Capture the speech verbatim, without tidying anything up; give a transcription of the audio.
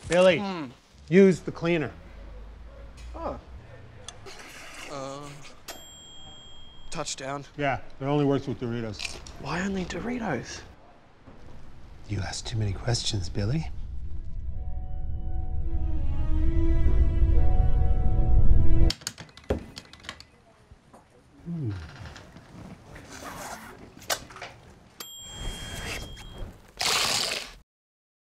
Billy, Mm. use the cleaner. Oh. Uh, touchdown. Yeah, it only works with Doritos. Why only Doritos? You ask too many questions, Billy. Hmm.